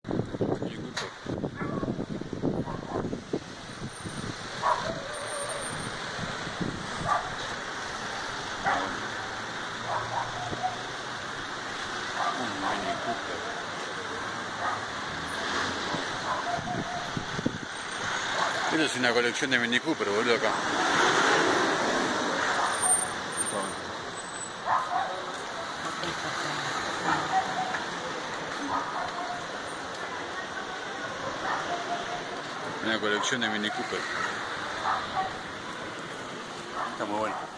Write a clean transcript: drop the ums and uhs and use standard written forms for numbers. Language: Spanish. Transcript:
Mini Cooper. Un Mini Cooper. Esto es una colección de Mini Cooper, boludo, acá. Una colección de Mini Cooper. Está muy bueno.